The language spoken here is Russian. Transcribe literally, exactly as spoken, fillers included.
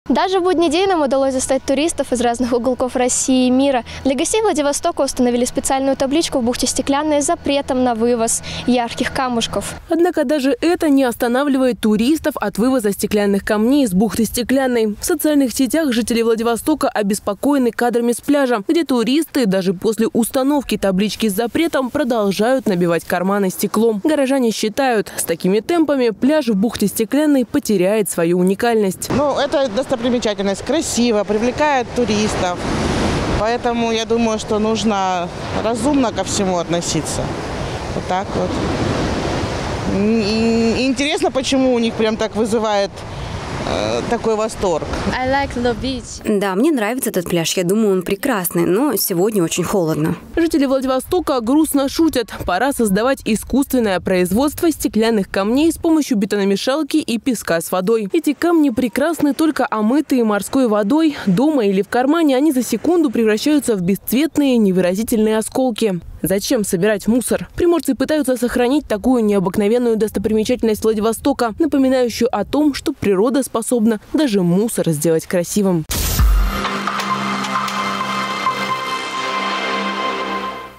Даже в будний день нам удалось застать туристов из разных уголков России и мира. Для гостей Владивостока установили специальную табличку в бухте Стеклянной с запретом на вывоз ярких камушков. Однако даже это не останавливает туристов от вывоза стеклянных камней из бухты Стеклянной. В социальных сетях жители Владивостока обеспокоены кадрами с пляжа, где туристы даже после установки таблички с запретом продолжают набивать карманы стеклом. Горожане считают, с такими темпами пляж в бухте Стеклянной потеряет свою уникальность. Ну, это достопримечательность, красиво, привлекает туристов. Поэтому я думаю, что нужно разумно ко всему относиться. Вот так вот. И интересно, почему у них прям так вызывает э, такой восторг. I like the beach. Да, мне нравится этот пляж. Я думаю, он прекрасный, но сегодня очень холодно. Жители Владивостока грустно шутят. Пора создавать искусственное производство стеклянных камней с помощью бетономешалки и песка с водой. Эти камни прекрасны только омытые морской водой. Дома или в кармане они за секунду превращаются в бесцветные невыразительные осколки. Зачем собирать мусор? Приморцы пытаются сохранить такую необыкновенную достопримечательность Владивостока, напоминающую о том, что природа способна даже мусор сделать красивым.